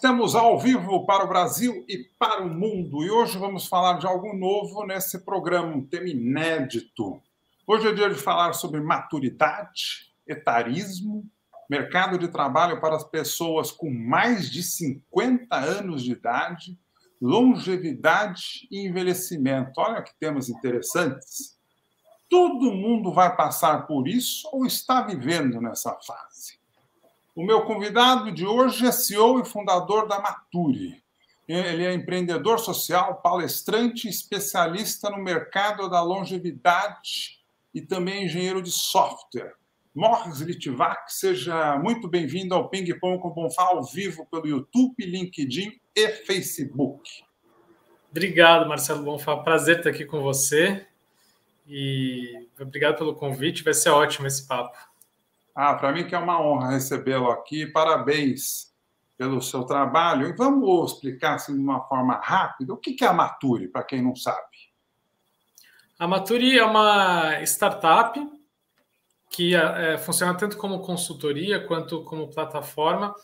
estamos ao vivo para o Brasil e para o mundo. E hoje vamos falar de algo novo nesse programa, um tema inédito. Hoje é dia de falar sobre maturidade, etarismo, mercado de trabalho para as pessoas com mais de 50 anos de idade, longevidade e envelhecimento. Olha que temas interessantes. Todo mundo vai passar por isso ou está vivendo nessa fase. O meu convidado de hoje é CEO e fundador da Maturi. Ele é empreendedor social, palestrante, especialista no mercado da longevidade e também engenheiro de software. Morris Litvak, seja muito bem-vindo ao Ping Pong com Bonfá ao vivo pelo YouTube, LinkedIn e Facebook. Obrigado, Marcelo Bonfá. Prazer estar aqui com você. E obrigado pelo convite. Vai ser ótimo esse papo. Para mim que é uma honra recebê-lo aqui. Parabéns pelo seu trabalho. E vamos explicar assim, de uma forma rápida o que é a Maturi, para quem não sabe. A Maturi é uma startup que funciona tanto como consultoria quanto como plataforma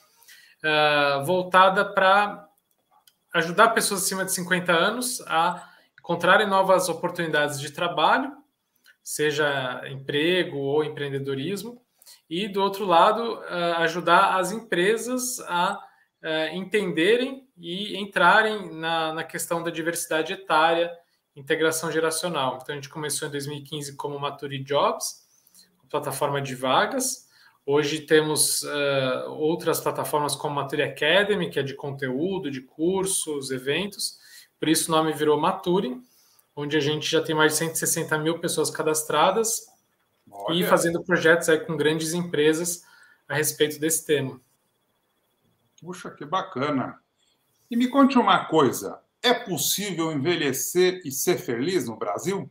voltada para ajudar pessoas acima de 50 anos a encontrarem novas oportunidades de trabalho, seja emprego ou empreendedorismo, e, do outro lado, ajudar as empresas a entenderem e entrarem na questão da diversidade etária, integração geracional. Então, a gente começou em 2015 como Maturi Jobs, plataforma de vagas. Hoje temos outras plataformas como Maturi Academy, que é de conteúdo, de cursos, eventos. Por isso o nome virou Maturi, onde a gente já tem mais de 160 mil pessoas cadastradas. Olha. E fazendo projetos aí com grandes empresas a respeito desse tema. Puxa, que bacana. E me conte uma coisa, é possível envelhecer e ser feliz no Brasil?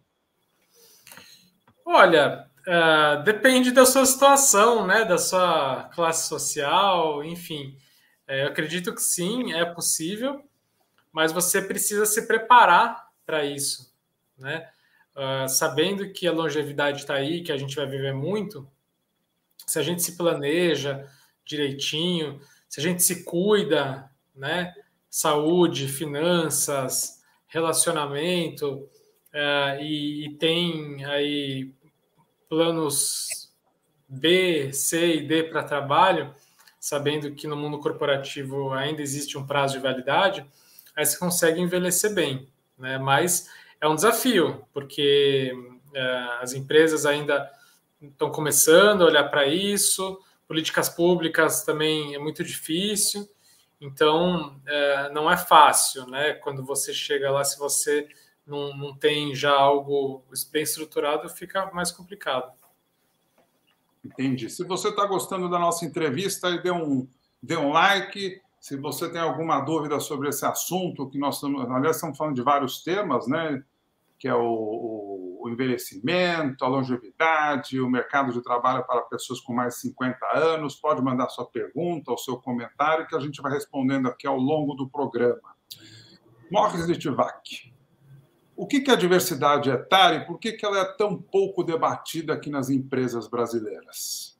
Olha, depende da sua situação, né? Da sua classe social, enfim. Eu acredito que sim, é possível, mas você precisa se preparar para isso, né? Sabendo que a longevidade está aí, que a gente vai viver muito, se a gente se planeja direitinho, se a gente se cuida, né? Saúde, finanças, relacionamento, e tem aí planos B, C e D para trabalho, sabendo que no mundo corporativo ainda existe um prazo de validade, aí você consegue envelhecer bem, né? Mas é um desafio, porque as empresas ainda estão começando a olhar para isso, políticas públicas também é muito difícil, então não é fácil, né? Quando você chega lá, se você não tem já algo bem estruturado, fica mais complicado. Entendi. Se você está gostando da nossa entrevista, dê um like. Se você tem alguma dúvida sobre esse assunto, que aliás, estamos falando de vários temas, né? Que é o envelhecimento, a longevidade, o mercado de trabalho para pessoas com mais de 50 anos. Pode mandar sua pergunta ou seu comentário, que a gente vai respondendo aqui ao longo do programa. Morris Litvak, o que é a diversidade etária e por que ela é tão pouco debatida aqui nas empresas brasileiras?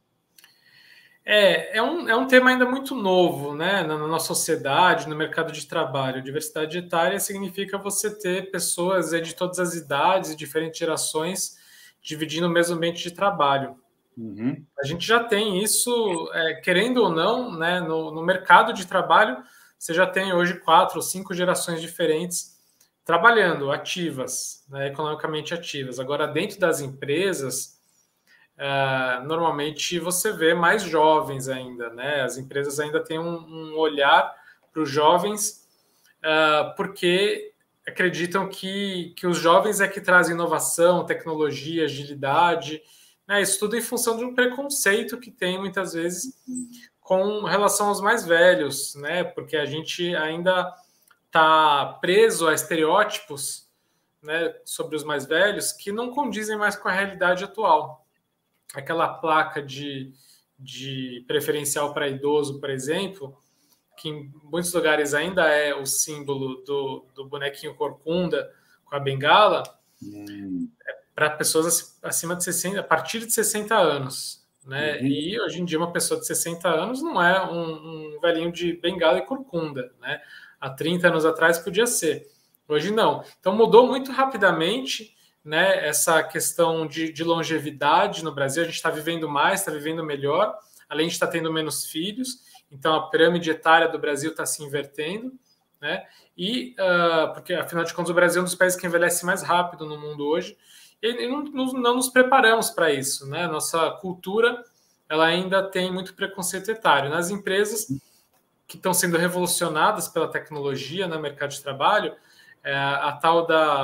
É um tema ainda muito novo, né, na nossa sociedade, no mercado de trabalho. Diversidade etária significa você ter pessoas de todas as idades e diferentes gerações dividindo o mesmo ambiente de trabalho. Uhum. A gente já tem isso, querendo ou não, né, no mercado de trabalho, você já tem hoje 4 ou 5 gerações diferentes trabalhando, ativas, né, economicamente ativas. Agora, dentro das empresas, normalmente você vê mais jovens ainda, né? As empresas ainda têm um olhar para os jovens, porque acreditam que os jovens é que trazem inovação, tecnologia, agilidade, né? Isso tudo em função de um preconceito que tem muitas vezes com relação aos mais velhos, né? Porque a gente ainda está preso a estereótipos, né, sobre os mais velhos que não condizem mais com a realidade atual. Aquela placa de preferencial para idoso, por exemplo, que em muitos lugares ainda é o símbolo do bonequinho corcunda com a bengala, para pessoas acima de 60, a partir de 60 anos. né? E hoje em dia uma pessoa de 60 anos não é um velhinho de bengala e corcunda, né? Há 30 anos atrás podia ser, hoje não. Então mudou muito rapidamente, né? Essa questão de longevidade no Brasil, a gente está vivendo mais, está vivendo melhor, além de estar tendo menos filhos, então a pirâmide etária do Brasil está se invertendo, né? E porque afinal de contas o Brasil é um dos países que envelhece mais rápido no mundo hoje. E não nos preparamos para isso, né? Nossa cultura ela ainda tem muito preconceito etário. Nas empresas que estão sendo revolucionadas pela tecnologia no mercado de trabalho, a tal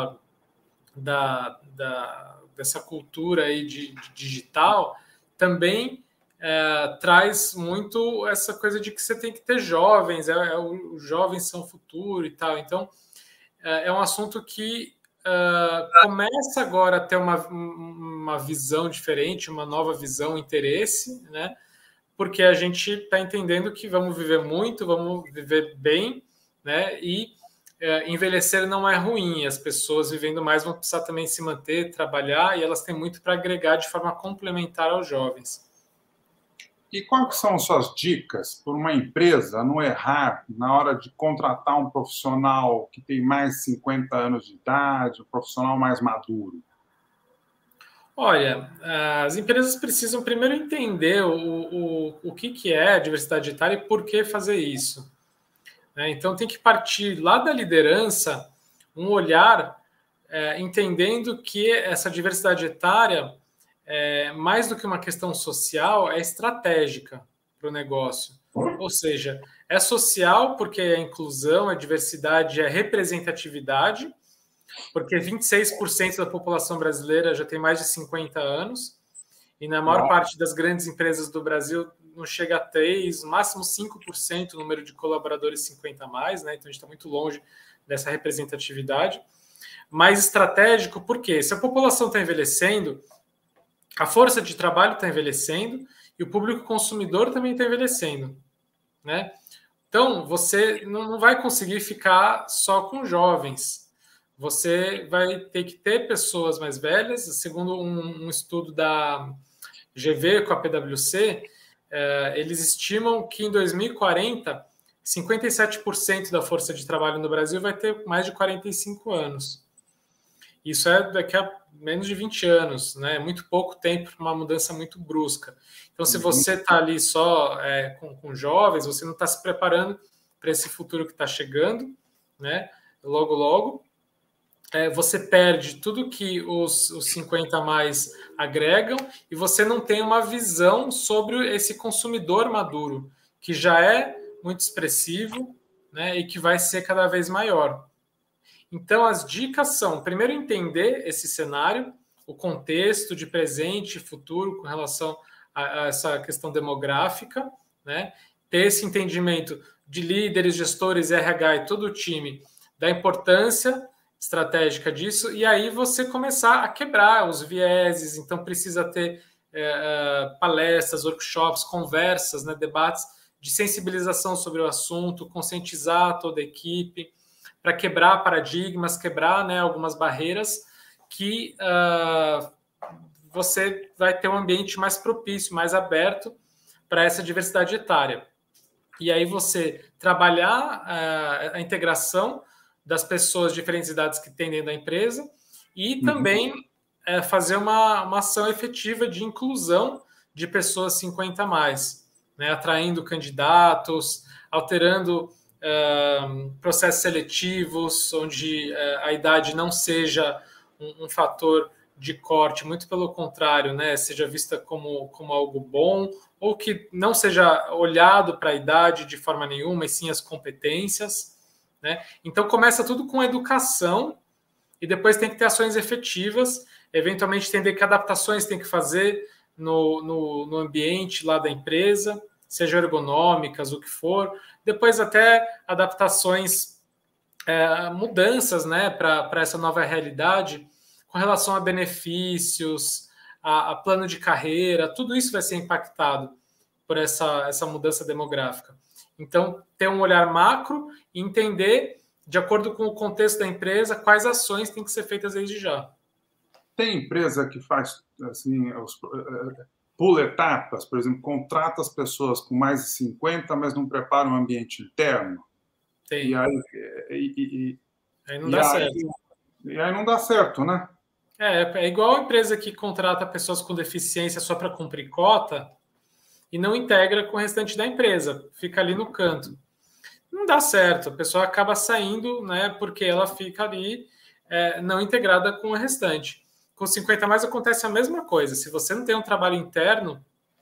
dessa cultura aí de digital também traz muito essa coisa de que você tem que ter jovens, os jovens são o futuro e tal. Então, é um assunto que começa agora a ter uma visão diferente, uma nova visão, um interesse, né? Porque a gente está entendendo que vamos viver muito, vamos viver bem, né? E envelhecer não é ruim, as pessoas vivendo mais vão precisar também se manter, trabalhar, e elas têm muito para agregar de forma complementar aos jovens. E quais são suas dicas para uma empresa não errar na hora de contratar um profissional que tem mais de 50 anos de idade, um profissional mais maduro? Olha, as empresas precisam primeiro entender o que é a diversidade etária e por que fazer isso. Então, tem que partir lá da liderança um olhar entendendo que essa diversidade etária, mais do que uma questão social, é estratégica para o negócio. Ou seja, é social porque é inclusão, é diversidade, é representatividade, porque 26% da população brasileira já tem mais de 50 anos, e na maior parte das grandes empresas do Brasil não chega a 3%, no máximo 5% o número de colaboradores 50 a mais, né? Então a gente está muito longe dessa representatividade. Mais estratégico, porque se a população está envelhecendo, a força de trabalho está envelhecendo e o público consumidor também está envelhecendo, né? Então você não vai conseguir ficar só com jovens. Você vai ter que ter pessoas mais velhas. Segundo um estudo da GV com a PwC, eles estimam que em 2040, 57% da força de trabalho no Brasil vai ter mais de 45 anos. Isso é daqui a menos de 20 anos, né? Muito pouco tempo para uma mudança muito brusca. Então, se você está ali só com jovens, você não está se preparando para esse futuro que está chegando, né? Logo, logo. Você perde tudo que os 50 a mais agregam e você não tem uma visão sobre esse consumidor maduro, que já é muito expressivo, né, e que vai ser cada vez maior. Então, as dicas são, primeiro, entender esse cenário, o contexto de presente e futuro com relação a essa questão demográfica, né, ter esse entendimento de líderes, gestores, RH e todo o time da importância estratégica disso, e aí você começar a quebrar os vieses. Então precisa ter palestras, workshops, conversas, né, debates de sensibilização sobre o assunto, conscientizar toda a equipe, para quebrar paradigmas, quebrar, né, algumas barreiras que você vai ter um ambiente mais propício, mais aberto para essa diversidade etária. E aí você trabalhar a integração das pessoas de diferentes idades que tem dentro da empresa e também fazer uma ação efetiva de inclusão de pessoas 50 a mais, né? Atraindo candidatos, alterando processos seletivos, onde a idade não seja um fator de corte, muito pelo contrário, né? Seja vista como algo bom, ou que não seja olhado para a idade de forma nenhuma, e sim as competências. Né? Então começa tudo com educação e depois tem que ter ações efetivas, eventualmente entender que adaptações tem que fazer no ambiente lá da empresa, seja ergonômicas, o que for, depois até adaptações, mudanças, né, para essa nova realidade com relação a benefícios, a plano de carreira, tudo isso vai ser impactado por essa mudança demográfica. Então, ter um olhar macro e entender, de acordo com o contexto da empresa, quais ações têm que ser feitas desde já. Tem empresa que faz assim, pula etapas, por exemplo, contrata as pessoas com mais de 50, mas não prepara um ambiente interno. Tem. E aí, aí não dá certo. E aí não dá certo, né? É igual a empresa que contrata pessoas com deficiência só para cumprir cota e não integra com o restante da empresa, fica ali no canto. Não dá certo, a pessoa acaba saindo, né, porque ela fica ali não integrada com o restante. Com 50 mais acontece a mesma coisa. Se você não tem um trabalho interno,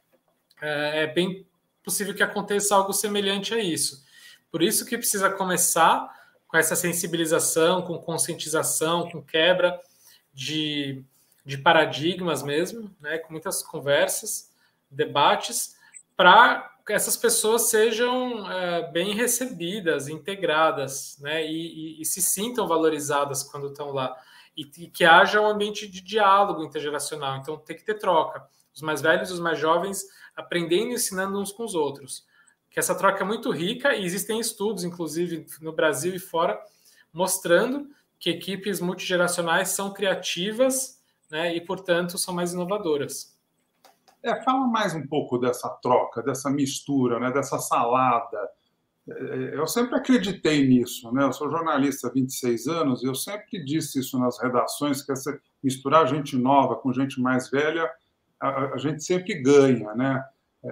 é bem possível que aconteça algo semelhante a isso. Por isso que precisa começar com essa sensibilização, com conscientização, com quebra de paradigmas mesmo, né, com muitas conversas, debates, para que essas pessoas sejam bem recebidas, integradas, né, e se sintam valorizadas quando estão lá. E que haja um ambiente de diálogo intergeracional. Então, tem que ter troca. Os mais velhos e os mais jovens aprendendo e ensinando uns com os outros. Que essa troca é muito rica e existem estudos, inclusive no Brasil e fora, mostrando que equipes multigeracionais são criativas, né, e, portanto, são mais inovadoras. Fala mais um pouco dessa troca, dessa mistura, né, dessa salada. Eu sempre acreditei nisso, né? Eu sou jornalista há 26 anos e eu sempre disse isso nas redações, que essa misturar gente nova com gente mais velha, a gente sempre ganha, né?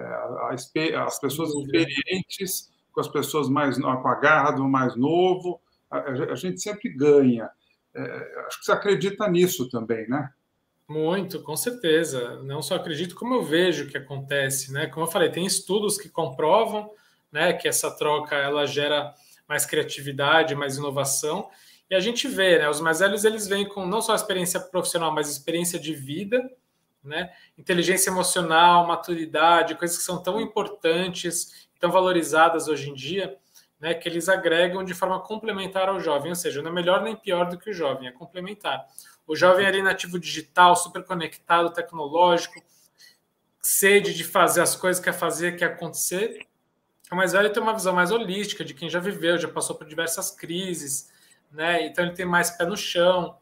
As pessoas experientes com as pessoas mais com a garra do mais novo, a gente sempre ganha. Acho que você acredita nisso também, né? Muito, com certeza. Não só acredito, como eu vejo que acontece, né? Como eu falei, tem estudos que comprovam, né, que essa troca ela gera mais criatividade, mais inovação. E a gente vê, né, os mais velhos eles vêm com não só experiência profissional, mas experiência de vida, né, inteligência emocional, maturidade, coisas que são tão importantes, tão valorizadas hoje em dia, né, que eles agregam de forma complementar ao jovem, ou seja, não é melhor nem pior do que o jovem, é complementar. O jovem ali nativo digital, super conectado, tecnológico, sede de fazer as coisas, quer fazer, quer acontecer. O mais velho tem uma visão mais holística de quem já viveu, já passou por diversas crises, né? Então ele tem mais pé no chão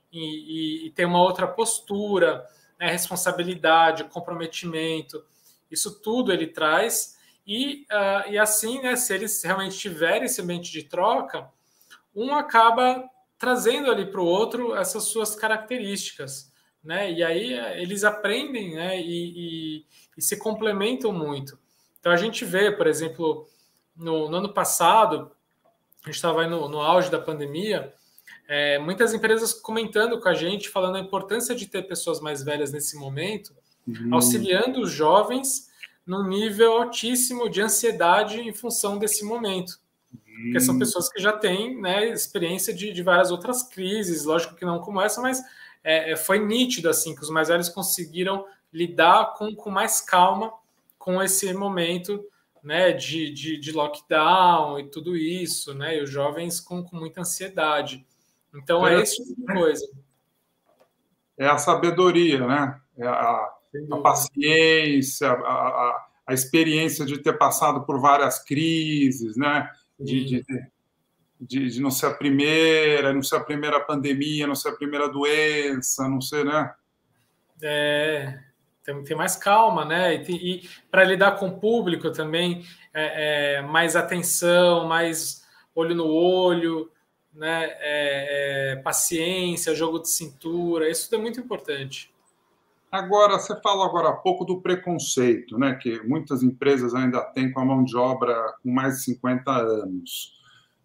e tem uma outra postura, né? Responsabilidade, comprometimento, isso tudo ele traz e assim, né? Se eles realmente tiverem esse ambiente de troca, um acaba trazendo ali para o outro essas suas características, né? E aí eles aprendem, né? E se complementam muito. Então, a gente vê, por exemplo, no ano passado, a gente estava no auge da pandemia, muitas empresas comentando com a gente, falando a importância de ter pessoas mais velhas nesse momento, auxiliando os jovens num nível altíssimo de ansiedade em função desse momento. Porque são pessoas que já têm, né, experiência de várias outras crises, lógico que não como essa, mas foi nítido assim, que os mais velhos conseguiram lidar com mais calma com esse momento, né, de lockdown e tudo isso, né, e os jovens com muita ansiedade. Então, é esse tipo de coisa. É a sabedoria, né? É a paciência, a experiência de ter passado por várias crises, né? De não ser a primeira, não ser a primeira pandemia, não ser a primeira doença, não ser, né? Tem mais calma, né? E para lidar com o público também, mais atenção, mais olho no olho, né? Paciência, jogo de cintura, isso tudo é muito importante. Agora, você falou agora há pouco do preconceito, né? Que muitas empresas ainda têm com a mão de obra com mais de 50 anos.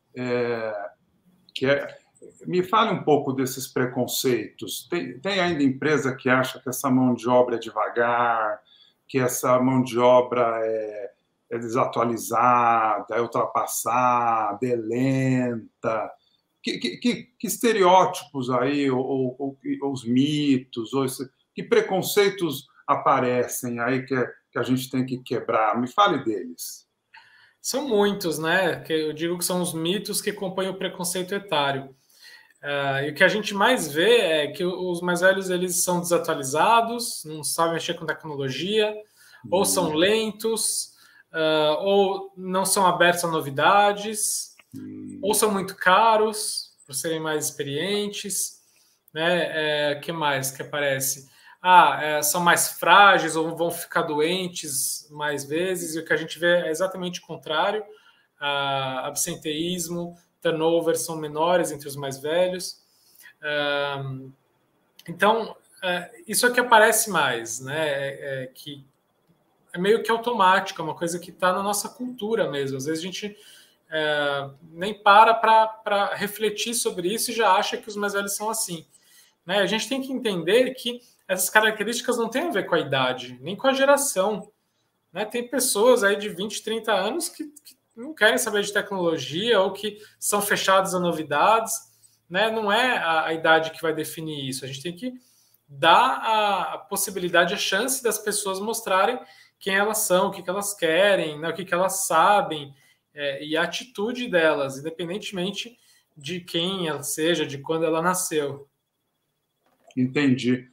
Me fale um pouco desses preconceitos. Tem ainda empresa que acha que essa mão de obra é devagar, que essa mão de obra é desatualizada, é ultrapassada, é lenta. Que estereótipos aí, ou os mitos, que preconceitos aparecem aí que a gente tem que quebrar? Me fale deles. São muitos, né? Que eu digo que são os mitos que acompanham o preconceito etário. E o que a gente mais vê é que os mais velhos eles são desatualizados, não sabem mexer com tecnologia, ou são lentos, ou não são abertos a novidades, ou são muito caros por serem mais experientes, né? Que mais que aparece? são mais frágeis ou vão ficar doentes mais vezes, e o que a gente vê é exatamente o contrário. Absenteísmo, turnover são menores entre os mais velhos. Então, isso é que aparece mais, né? Que é meio que automático, é uma coisa que está na nossa cultura mesmo. Às vezes a gente nem para refletir sobre isso e já acha que os mais velhos são assim. Né? A gente tem que entender que essas características não têm a ver com a idade, nem com a geração. Né? Tem pessoas aí de 20, 30 anos que não querem saber de tecnologia ou que são fechados a novidades. Né? Não é a idade que vai definir isso. A gente tem que dar a possibilidade, a chance das pessoas mostrarem quem elas são, o que elas querem, né? O que elas sabem, e a atitude delas, independentemente de quem ela seja, de quando ela nasceu. Entendi.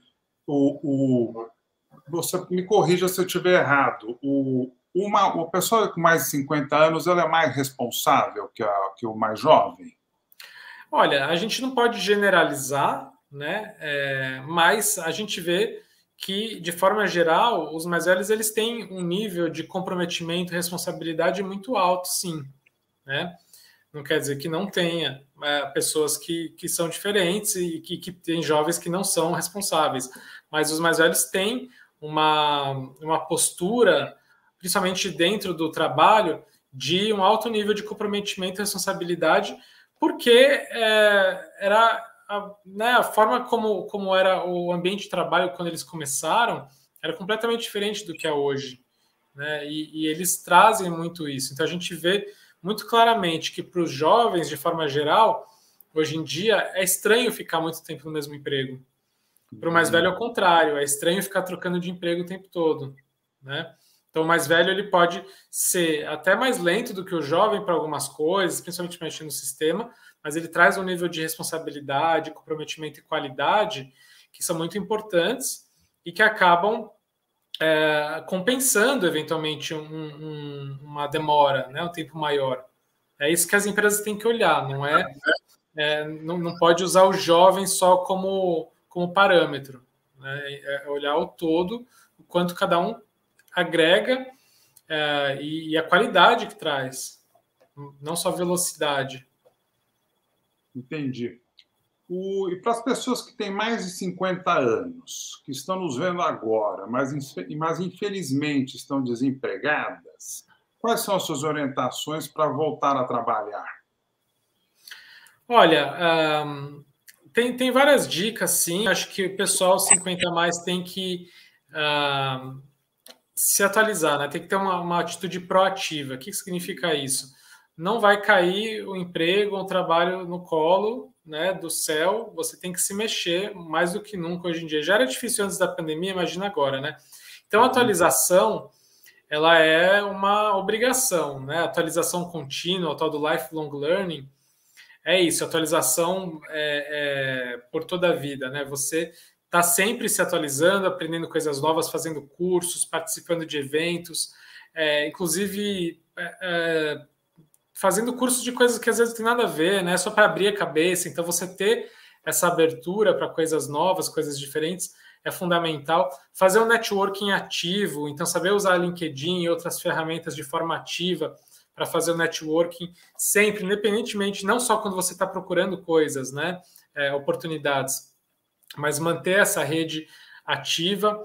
Você me corrija se eu estiver errado. Uma pessoa com mais de 50 anos, ela é mais responsável que o mais jovem? Olha, a gente não pode generalizar, né? Mas a gente vê que, de forma geral, os mais velhos eles têm um nível de comprometimento e responsabilidade muito alto, sim. Né? Não quer dizer que não tenha pessoas que são diferentes e que tem jovens que não são responsáveis. Mas os mais velhos têm uma postura, principalmente dentro do trabalho, de um alto nível de comprometimento e responsabilidade, porque era a forma como era o ambiente de trabalho quando eles começaram, era completamente diferente do que é hoje. Né? E eles trazem muito isso. Então a gente vê muito claramente que para os jovens, de forma geral, hoje em dia, é estranho ficar muito tempo no mesmo emprego. Para o mais velho, ao contrário, é estranho ficar trocando de emprego o tempo todo. Né? Então, o mais velho ele pode ser até mais lento do que o jovem para algumas coisas, principalmente mexendo no sistema, mas ele traz um nível de responsabilidade, comprometimento e qualidade que são muito importantes e que acabam compensando eventualmente uma demora, né, um tempo maior. É isso que as empresas têm que olhar, não pode usar o jovem só como parâmetro, né, olhar o todo, o quanto cada um agrega e a qualidade que traz, não só velocidade. Entendi. E para as pessoas que têm mais de 50 anos, que estão nos vendo agora, mas infelizmente estão desempregadas, quais são as suas orientações para voltar a trabalhar? Olha, tem várias dicas, sim. Acho que o pessoal 50 a mais tem que se atualizar, né? Tem que ter uma atitude proativa. O que significa isso? Não vai cair o emprego, o trabalho no colo, né, do céu. Você tem que se mexer mais do que nunca hoje em dia. Já era difícil antes da pandemia, imagina agora, né? Então, a atualização, ela é uma obrigação, né? A atualização contínua, o tal do lifelong learning, é isso. Atualização por toda a vida, né? Você está sempre se atualizando, aprendendo coisas novas, fazendo cursos, participando de eventos, inclusive fazendo cursos de coisas que às vezes não tem nada a ver, né? Só para abrir a cabeça. Então, você ter essa abertura para coisas novas, coisas diferentes, é fundamental. Fazer um networking ativo, então saber usar LinkedIn e outras ferramentas de forma ativa para fazer o networking sempre, independentemente, não só quando você está procurando coisas, né? Oportunidades, mas manter essa rede ativa.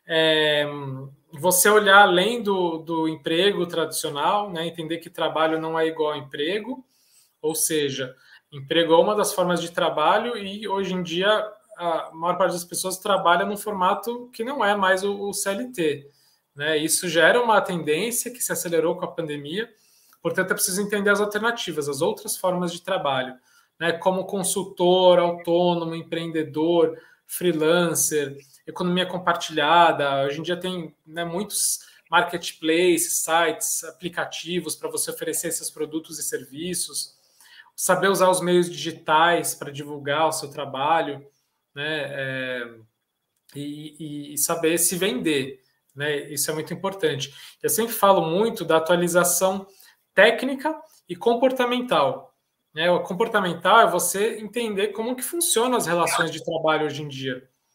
Você olhar além do emprego tradicional, né? Entender que trabalho não é igual a emprego, ou seja, emprego é uma das formas de trabalho e hoje em dia a maior parte das pessoas trabalha num formato que não é mais o CLT. Né? Isso gera uma tendência que se acelerou com a pandemia, portanto é preciso entender as alternativas, as outras formas de trabalho, né? Como consultor, autônomo, empreendedor, freelancer, economia compartilhada. Hoje em dia tem, né, muitos marketplaces, sites, aplicativos para você oferecer esses produtos e serviços, saber usar os meios digitais para divulgar o seu trabalho, né, e saber se vender, né, isso é muito importante. Eu sempre falo muito da atualização técnica e comportamental. Né? O comportamental é você entender como que funcionam as relações de trabalho hoje em dia.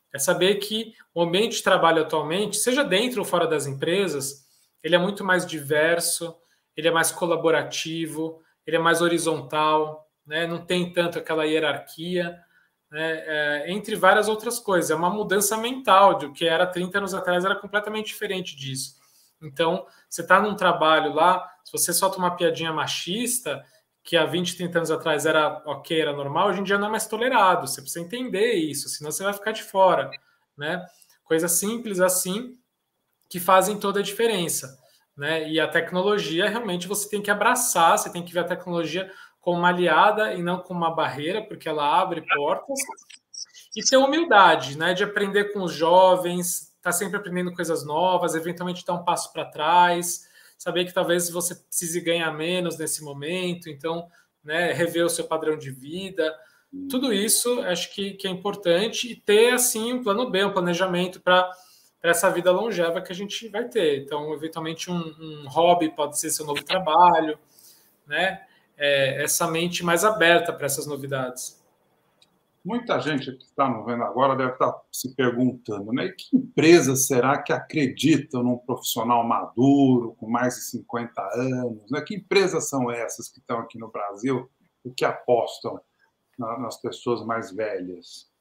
É saber que o ambiente de trabalho atualmente, seja dentro ou fora das empresas, ele é muito mais diverso, ele é mais colaborativo, ele é mais horizontal, né? Não tem tanto aquela hierarquia, né? Entre várias outras coisas. É uma mudança mental, do que era 30 anos atrás, era completamente diferente disso. Então, você está num trabalho lá, se você solta uma piadinha machista, que há 20, 30 anos atrás era ok, era normal, hoje em dia não é mais tolerado. Você precisa entender isso, senão você vai ficar de fora, né? Coisas simples assim que fazem toda a diferença, né? E a tecnologia, realmente, você tem que abraçar, você tem que ver a tecnologia como uma aliada e não como uma barreira, porque ela abre portas. E ter humildade, né? De aprender com os jovens, estar sempre aprendendo coisas novas, eventualmente dar um passo para trás, saber que talvez você precise ganhar menos nesse momento, então, né, rever o seu padrão de vida. Tudo isso acho que é importante e ter, assim, um plano B, um planejamento para essa vida longeva que a gente vai ter. Então, eventualmente, um hobby pode ser seu novo trabalho, né? Essa mente mais aberta para essas novidades. Muita gente que está nos vendo agora deve estar se perguntando, né? E que empresas será que acreditam num profissional maduro, com mais de 50 anos? Né? Que empresas são essas que estão aqui no Brasil e que apostam nas pessoas mais velhas?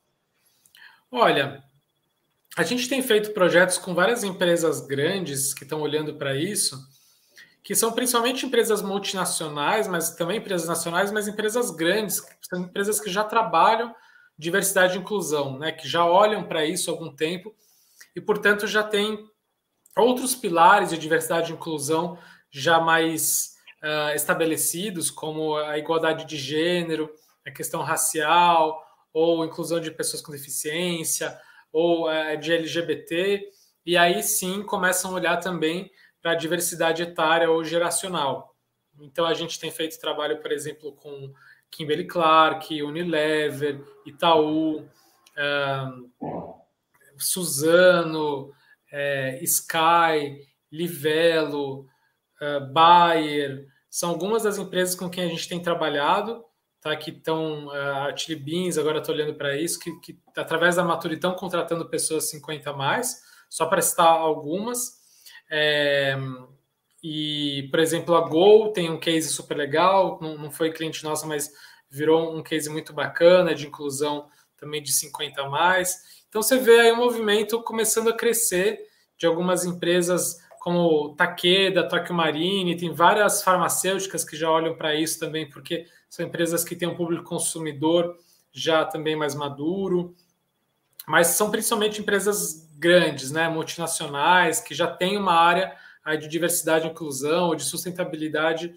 Olha, a gente tem feito projetos com várias empresas grandes que estão olhando para isso, que são principalmente empresas multinacionais, mas também empresas nacionais, mas empresas grandes, que são empresas que já trabalham diversidade e inclusão, né, que já olham para isso há algum tempo e, portanto, já tem outros pilares de diversidade e inclusão já mais estabelecidos, como a igualdade de gênero, a questão racial, ou inclusão de pessoas com deficiência, ou de LGBT, e aí sim começam a olhar também para a diversidade etária ou geracional. Então a gente tem feito trabalho, por exemplo, com Kimberly-Clark, Unilever, Itaú, Suzano, Sky, Livelo, Bayer, são algumas das empresas com quem a gente tem trabalhado, tá? Que estão, a Chili Beans, agora estou olhando para isso, que através da Mature estão contratando pessoas 50 a mais, só para citar algumas. E, por exemplo, a Gol tem um case super legal, não foi cliente nossa, mas virou um case muito bacana de inclusão também de 50 a mais. Então você vê aí um movimento começando a crescer de algumas empresas como Takeda, Tokyo Marine, tem várias farmacêuticas que já olham para isso também, porque são empresas que têm um público consumidor já também mais maduro, mas são principalmente empresas grandes, né, multinacionais, que já têm uma área aí de diversidade e inclusão ou de sustentabilidade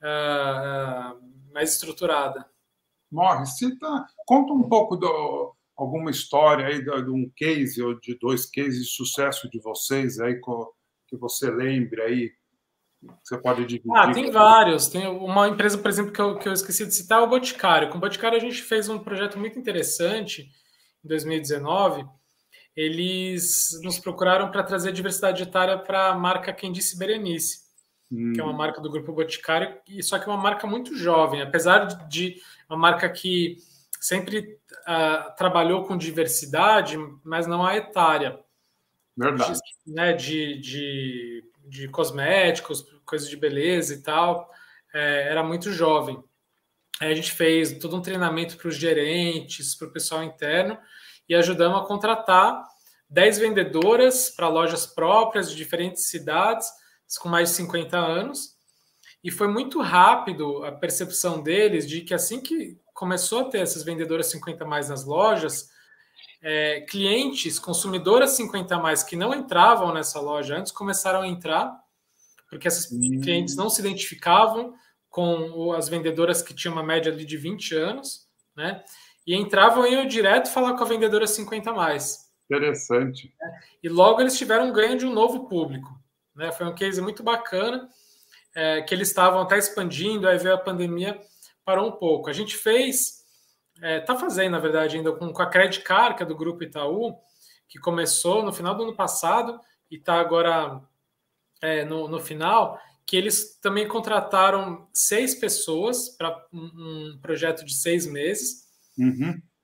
mais estruturada. Morris, conta um pouco alguma história aí de um case ou de dois cases de sucesso de vocês aí que você lembre aí, que você pode dividir. Tem vários. Tem uma empresa, por exemplo, que eu esqueci de citar, é o Boticário. Com o Boticário a gente fez um projeto muito interessante em 2019. Eles nos procuraram para trazer diversidade etária para a marca Quem Disse Berenice, que é uma marca do Grupo Boticário, só que é uma marca muito jovem, apesar de uma marca que sempre trabalhou com diversidade, mas não a etária. Verdade. Né, de cosméticos, coisas de beleza e tal, era muito jovem. Aí a gente fez todo um treinamento para os gerentes, para o pessoal interno, e ajudamos a contratar 10 vendedoras para lojas próprias de diferentes cidades, com mais de 50 anos, e foi muito rápido a percepção deles de que assim que começou a ter essas vendedoras 50 mais nas lojas, clientes, consumidoras 50 mais que não entravam nessa loja antes, começaram a entrar, porque essas clientes não se identificavam com as vendedoras que tinham uma média ali de 20 anos, né? E entravam e iam direto falar com a vendedora 50 mais. Interessante. E logo eles tiveram um ganho de um novo público, né? Foi um case muito bacana, que eles estavam até expandindo, aí veio a pandemia, parou um pouco. A gente fez, está fazendo, na verdade, ainda com a Credit Card, que é do Grupo Itaú, que começou no final do ano passado e está agora no final, que eles também contrataram 6 pessoas para um projeto de 6 meses. Uhum.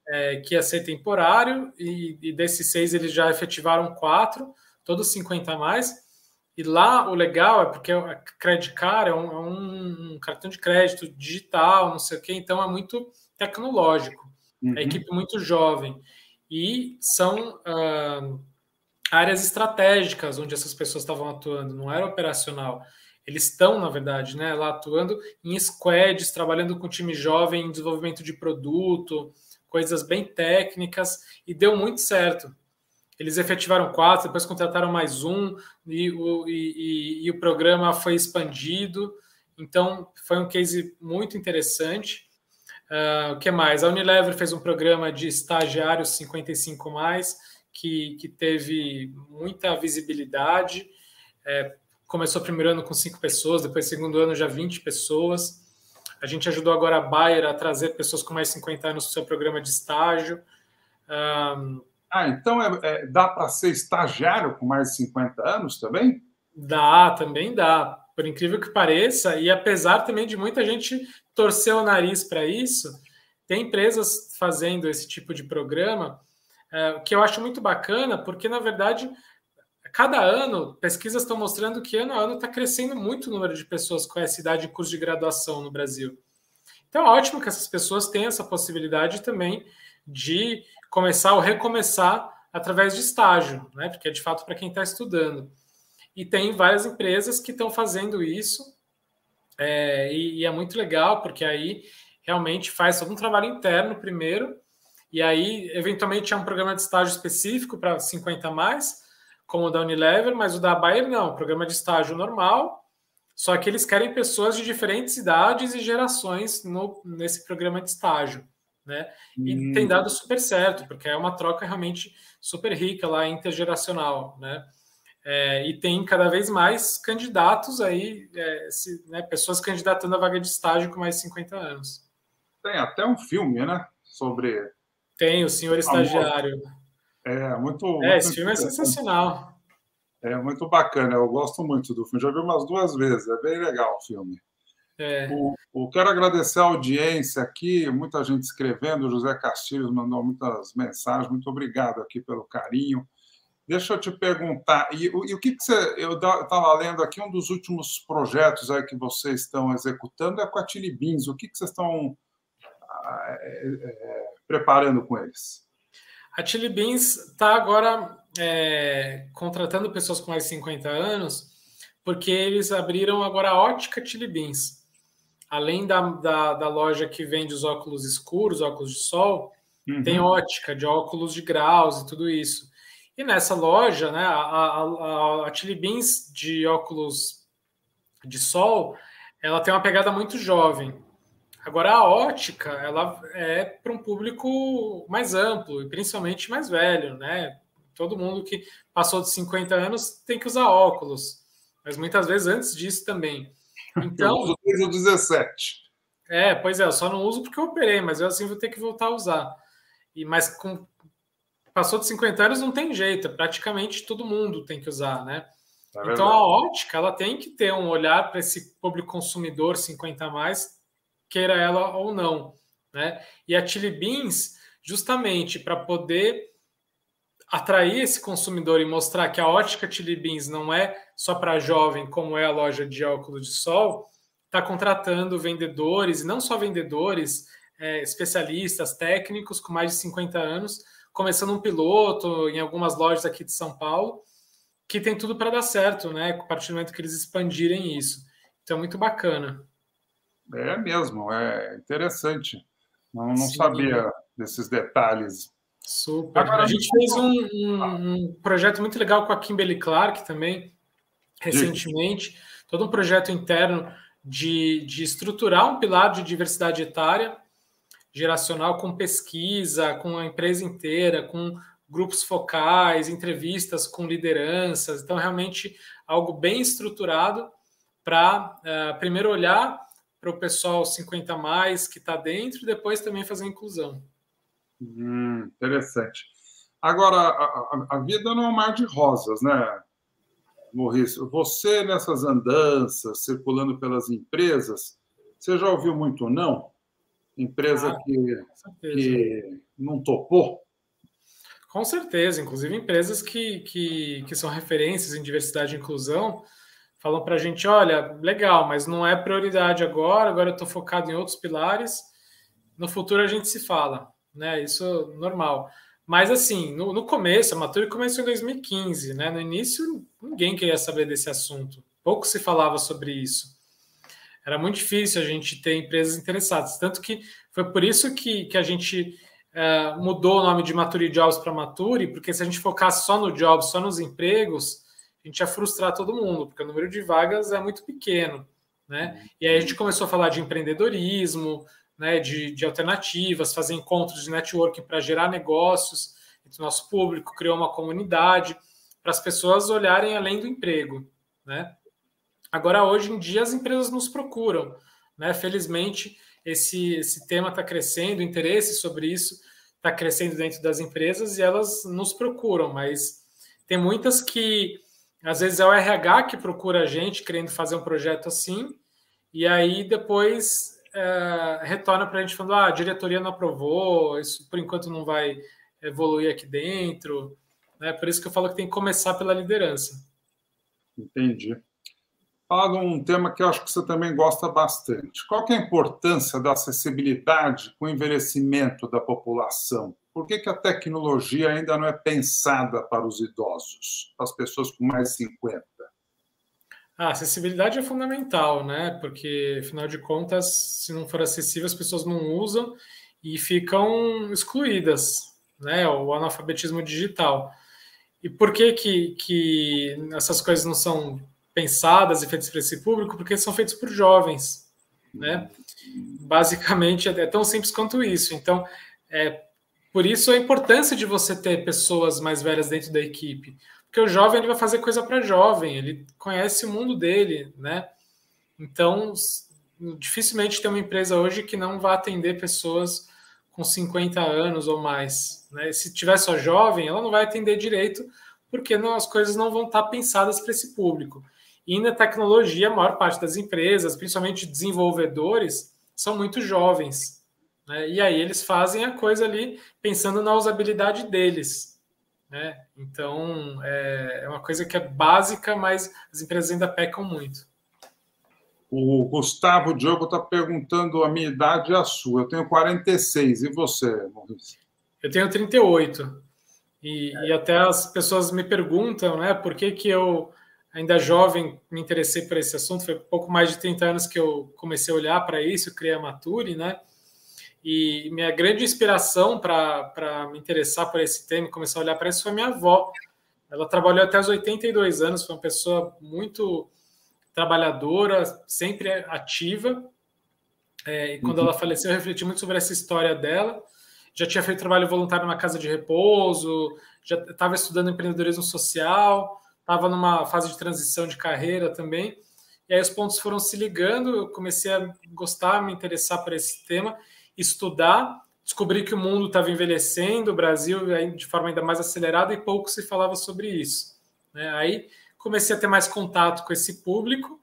que ia ser temporário, e desses 6 eles já efetivaram 4, todos 50 a mais. E lá o legal é porque a Credit Card é um cartão de crédito digital, não sei o quê, então é muito tecnológico. É equipe muito jovem. E são áreas estratégicas onde essas pessoas estavam atuando, não era operacional. Eles estão, na verdade, né, lá atuando em squads, trabalhando com time jovem em desenvolvimento de produto, coisas bem técnicas, e deu muito certo. Eles efetivaram 4, depois contrataram mais um, e o programa foi expandido. Então, foi um case muito interessante. O que mais? A Unilever fez um programa de estagiários 55+, que teve muita visibilidade. Começou primeiro ano com 5 pessoas, depois segundo ano já 20 pessoas. A gente ajudou agora a Bayer a trazer pessoas com mais de 50 anos para o seu programa de estágio. Então dá para ser estagiário com mais de 50 anos também? Dá, também dá. Por incrível que pareça, e apesar também de muita gente torcer o nariz para isso, tem empresas fazendo esse tipo de programa, que eu acho muito bacana, porque, na verdade, cada ano, pesquisas estão mostrando que ano a ano está crescendo muito o número de pessoas com essa idade em curso de graduação no Brasil. Então, é ótimo que essas pessoas tenham essa possibilidade também de começar ou recomeçar através de estágio, né? Porque é de fato para quem está estudando. E tem várias empresas que estão fazendo isso, e é muito legal, porque aí realmente faz todo um trabalho interno primeiro, e aí, eventualmente, é um programa de estágio específico para 50 mais, como o da Unilever, mas o da Bayer não, programa de estágio normal, só que eles querem pessoas de diferentes idades e gerações nesse programa de estágio, né? E tem dado super certo, porque é uma troca realmente super rica lá, intergeracional, né? E tem cada vez mais candidatos aí, pessoas candidatando a vaga de estágio com mais de 50 anos. Tem até um filme, né? Sobre... Tem, o Senhor Estagiário. Muito esse filme é sensacional. É muito bacana, eu gosto muito do filme. Já vi umas 2 vezes, é bem legal o filme. Quero agradecer a audiência aqui, muita gente escrevendo, o José Castilhos mandou muitas mensagens, muito obrigado aqui pelo carinho. Deixa eu te perguntar, e o que você... Eu estava lendo aqui, um dos últimos projetos aí que vocês estão executando é com a Chili Beans. O que vocês estão preparando com eles? A Chili Beans está agora contratando pessoas com mais de 50 anos, porque eles abriram agora a ótica Chili Beans. Além da loja que vende os óculos escuros, óculos de sol, tem ótica de óculos de graus e tudo isso. E nessa loja, né, a Chili Beans de óculos de sol, ela tem uma pegada muito jovem. Agora, a ótica, ela é para um público mais amplo e principalmente mais velho, né? Todo mundo que passou de 50 anos tem que usar óculos, mas muitas vezes antes disso também. Então, eu uso desde os 17. Pois é, eu só não uso porque eu operei, mas eu assim vou ter que voltar a usar. Mas passou de 50 anos não tem jeito, praticamente todo mundo tem que usar, né? Então a ótica, ela tem que ter um olhar para esse público consumidor 50 a mais, queira ela ou não, né? E a Chili Beans, justamente para poder atrair esse consumidor e mostrar que a ótica Chili Beans não é só para jovem, como é a loja de óculos de sol, está contratando vendedores, e não só vendedores, especialistas, técnicos com mais de 50 anos, começando um piloto em algumas lojas aqui de São Paulo, que tem tudo para dar certo, né? A partir do momento que eles expandirem isso. Então, é muito bacana. É mesmo, é interessante. Não sabia desses detalhes. Super. Agora, a gente fez um projeto muito legal com a Kimberly Clark também, recentemente. Todo um projeto interno de estruturar um pilar de diversidade etária, geracional, com pesquisa, com a empresa inteira, com grupos focais, entrevistas com lideranças. Então, realmente, algo bem estruturado para, primeiro, olhar para o pessoal 50 a mais que está dentro e depois também fazer a inclusão. Interessante. Agora, a vida não é um mar de rosas, né, Maurício? Você, nessas andanças, circulando pelas empresas, você já ouviu muito não? Empresa que não topou? Com certeza, inclusive empresas que são referências em diversidade e inclusão falam para a gente, olha, legal, mas não é prioridade agora eu estou focado em outros pilares, no futuro a gente se fala, né? Isso é normal. Mas assim, no começo, a Maturi começou em 2015, né? No início, ninguém queria saber desse assunto, pouco se falava sobre isso. Era muito difícil a gente ter empresas interessadas, tanto que foi por isso que a gente mudou o nome de Maturi Jobs para Maturi, porque se a gente focasse só no jobs, só nos empregos, a gente ia frustrar todo mundo, porque o número de vagas é muito pequeno, né? E aí a gente começou a falar de empreendedorismo, né, de alternativas, fazer encontros de networking para gerar negócios entre o nosso público, criou uma comunidade para as pessoas olharem além do emprego, né? Agora, hoje em dia, as empresas nos procuram, né? Felizmente, esse tema está crescendo, o interesse sobre isso está crescendo dentro das empresas e elas nos procuram, mas tem muitas que, às vezes, é o RH que procura a gente querendo fazer um projeto assim, e aí depois retorna para a gente falando, a diretoria não aprovou, isso por enquanto não vai evoluir aqui dentro, né? Por isso que eu falo que tem que começar pela liderança. Entendi. Fala de um tema que eu acho que você também gosta bastante. Qual que é a importância da acessibilidade com o envelhecimento da população? Por que a tecnologia ainda não é pensada para os idosos, para as pessoas com mais de 50? A acessibilidade é fundamental, né? Porque, afinal de contas, se não for acessível, as pessoas não usam e ficam excluídas, né? O analfabetismo digital. E por que essas coisas não são pensadas e feitas para esse público? Porque são feitos por jovens, né? Basicamente, é tão simples quanto isso. Então, por isso a importância de você ter pessoas mais velhas dentro da equipe. Porque o jovem ele vai fazer coisa para jovem, ele conhece o mundo dele, né? Então, dificilmente tem uma empresa hoje que não vai atender pessoas com 50 anos ou mais, né? Se tiver só jovem, ela não vai atender direito, porque não, as coisas não vão estar pensadas para esse público. E na tecnologia, a maior parte das empresas, principalmente desenvolvedores, são muito jovens, né? E aí eles fazem a coisa ali pensando na usabilidade deles, né? Então, é uma coisa que é básica, mas as empresas ainda pecam muito. O Gustavo Diogo está perguntando a minha idade e a sua. Eu tenho 46. E você, Maurício? Eu tenho 38. E até as pessoas me perguntam, né, por que eu, ainda jovem, me interessei por esse assunto. Foi pouco mais de 30 anos que eu comecei a olhar para isso, criei a Maturi, né? E minha grande inspiração para me interessar por esse tema e começar a olhar para isso foi minha avó. Ela trabalhou até os 82 anos, foi uma pessoa muito trabalhadora, sempre ativa. E quando ela faleceu, eu refleti muito sobre essa história dela. Já tinha feito trabalho voluntário numa casa de repouso, já estava estudando empreendedorismo social, estava numa fase de transição de carreira também. E aí os pontos foram se ligando, eu comecei a gostar, me interessar por esse tema, estudar, descobri que o mundo estava envelhecendo, o Brasil de forma ainda mais acelerada, e pouco se falava sobre isso, né? Aí comecei a ter mais contato com esse público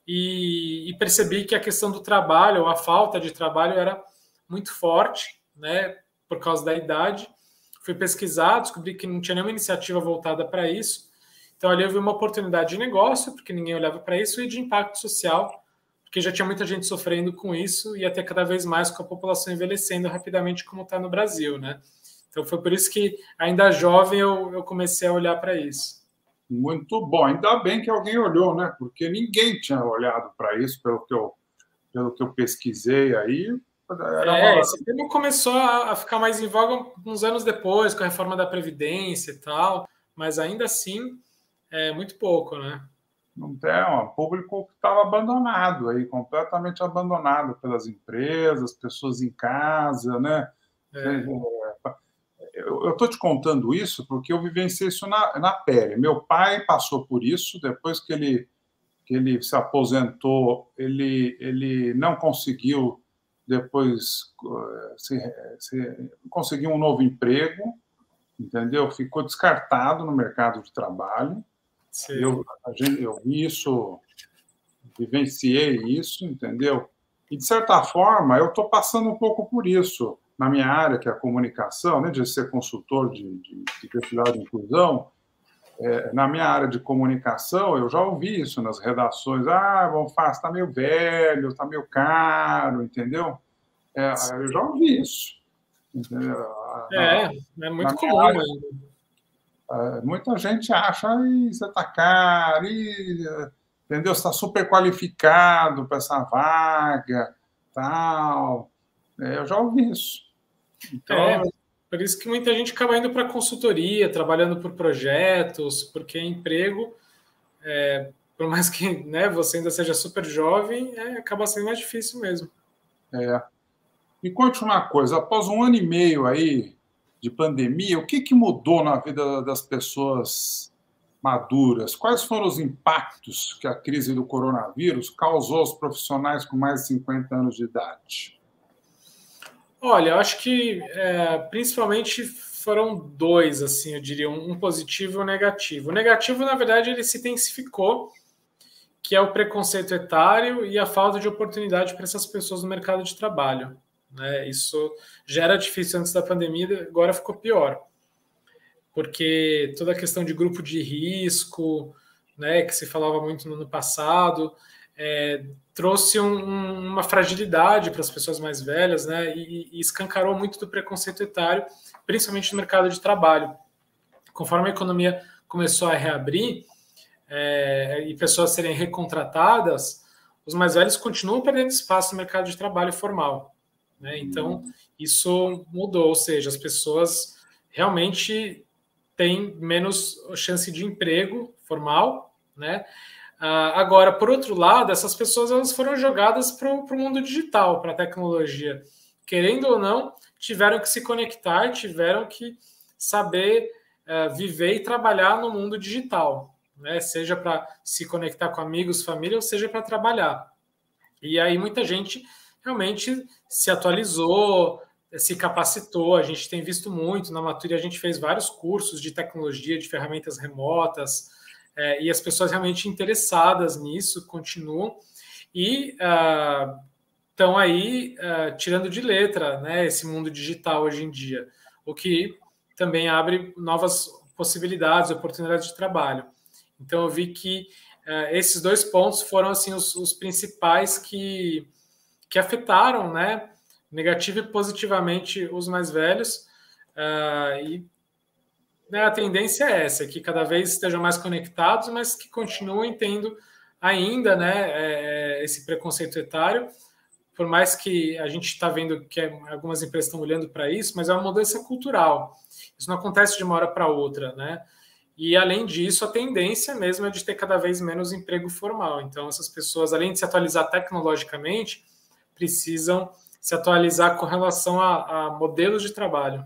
e percebi que a questão do trabalho, ou a falta de trabalho, era muito forte, né, por causa da idade. Fui pesquisar, descobri que não tinha nenhuma iniciativa voltada para isso. Então, ali eu vi uma oportunidade de negócio, porque ninguém olhava para isso, e de impacto social, porque já tinha muita gente sofrendo com isso, e até cada vez mais com a população envelhecendo rapidamente, como está no Brasil, né? Então, foi por isso que, ainda jovem, eu comecei a olhar para isso. Muito bom. Ainda bem que alguém olhou, né? Porque ninguém tinha olhado para isso, pelo que eu pesquisei aí. Esse tema começou a ficar mais em voga uns anos depois, com a reforma da Previdência e tal, mas ainda assim é muito pouco, né? Não tem um público que estava abandonado aí, completamente abandonado pelas empresas, pessoas em casa, né? Eu estou te contando isso porque eu vivenciei isso na pele. Meu pai passou por isso, depois que ele se aposentou, ele não conseguiu depois conseguir um novo emprego, entendeu? Ficou descartado no mercado de trabalho. Eu vi isso, vivenciei isso, entendeu? E, de certa forma, eu estou passando um pouco por isso na minha área, que é a comunicação, né, de ser consultor de diversidade e inclusão. Na minha área de comunicação, eu já ouvi isso nas redações. Bonfá, está meio velho, está meio caro, entendeu? Eu já ouvi isso. Entendeu? É muito comum área, ainda. Muita gente acha, você está caro, entendeu? Você está super qualificado para essa vaga, tal. Eu já ouvi isso. Então, por isso que muita gente acaba indo para consultoria, trabalhando por projetos, porque emprego, por mais que, né, você ainda seja super jovem, acaba sendo mais difícil mesmo. Me conte uma coisa, após 1 ano e meio aí de pandemia, o que mudou na vida das pessoas maduras? Quais foram os impactos que a crise do coronavírus causou aos profissionais com mais de 50 anos de idade? Olha, eu acho que principalmente foram dois, assim, eu diria, um positivo e um negativo. O negativo, na verdade, ele se intensificou, que é o preconceito etário e a falta de oportunidade para essas pessoas no mercado de trabalho. Né? Isso já era difícil antes da pandemia, agora ficou pior. Porque toda a questão de grupo de risco, né, que se falava muito no ano passado, trouxe uma fragilidade para as pessoas mais velhas, né, e escancarou muito do preconceito etário, principalmente no mercado de trabalho. Conforme a economia começou a reabrir e pessoas serem recontratadas, os mais velhos continuam perdendo espaço no mercado de trabalho formal. Né? Então, isso mudou, ou seja, as pessoas realmente têm menos chance de emprego formal, né? Agora, por outro lado, essas pessoas elas foram jogadas para o mundo digital, para a tecnologia. Querendo ou não, tiveram que se conectar, tiveram que saber viver e trabalhar no mundo digital, né? Seja para se conectar com amigos, família, ou seja para trabalhar. E aí muita gente realmente se atualizou, se capacitou. A gente tem visto muito, na Maturi a gente fez vários cursos de tecnologia, de ferramentas remotas, e as pessoas realmente interessadas nisso continuam e estão aí tirando de letra, né, esse mundo digital hoje em dia, o que também abre novas possibilidades, oportunidades de trabalho. Então eu vi que esses dois pontos foram assim os principais que afetaram, né, negativo e positivamente os mais velhos, e né, a tendência é essa, que cada vez estejam mais conectados, mas que continuem tendo ainda, né, esse preconceito etário, por mais que a gente está vendo que algumas empresas estão olhando para isso, mas é uma mudança cultural. Isso não acontece de uma hora para outra, né? E, além disso, a tendência mesmo é de ter cada vez menos emprego formal. Então, essas pessoas, além de se atualizar tecnologicamente, precisam se atualizar com relação a modelos de trabalho.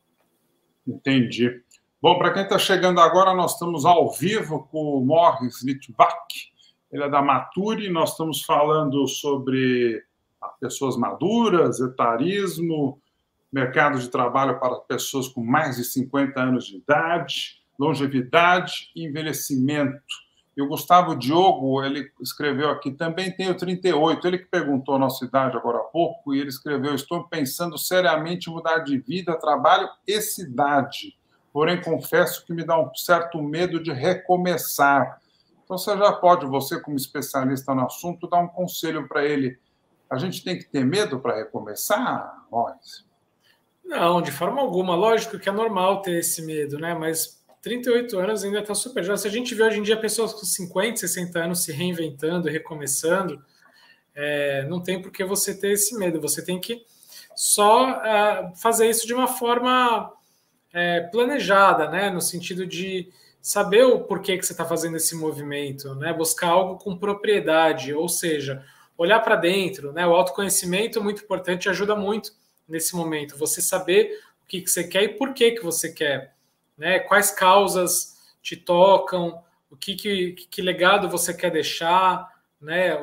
Entendi. Bom, para quem está chegando agora, nós estamos ao vivo com o Morris Litvak, ele é da Maturi, nós estamos falando sobre pessoas maduras, etarismo, mercado de trabalho para pessoas com mais de 50 anos de idade, longevidade e envelhecimento. E o Gustavo Diogo, ele escreveu aqui, também tenho 38, ele que perguntou a nossa idade agora há pouco, e ele escreveu, estou pensando seriamente em mudar de vida, trabalho e cidade, porém confesso que me dá um certo medo de recomeçar. Então você já pode, você como especialista no assunto, dar um conselho para ele. A gente tem que ter medo para recomeçar, Morris? Não, de forma alguma. Lógico que é normal ter esse medo, né? Mas 38 anos ainda está super jovem. Se a gente vê hoje em dia pessoas com 50, 60 anos se reinventando, recomeçando, não tem por que você ter esse medo. Você tem que só fazer isso de uma forma planejada, né? No sentido de saber o porquê que você está fazendo esse movimento, né? Buscar algo com propriedade, ou seja, olhar para dentro, né? O autoconhecimento é muito importante, ajuda muito nesse momento. Você saber o que você quer e por que você quer, né? Quais causas te tocam, que legado você quer deixar, né?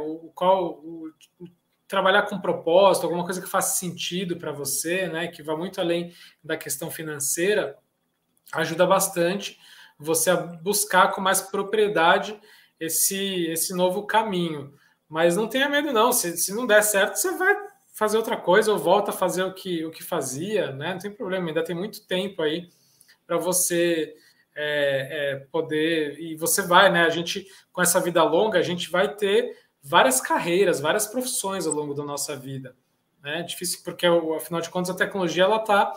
Trabalhar com propósito, alguma coisa que faça sentido para você, né? Que vá muito além da questão financeira, ajuda bastante você a buscar com mais propriedade esse novo caminho. Mas não tenha medo, não. Se não der certo, você vai fazer outra coisa ou volta a fazer o que fazia, né? Não tem problema, ainda tem muito tempo aí para você poder. E você vai, né? A gente, com essa vida longa, a gente vai ter várias carreiras, várias profissões ao longo da nossa vida. Né? Difícil, porque, afinal de contas, a tecnologia ela está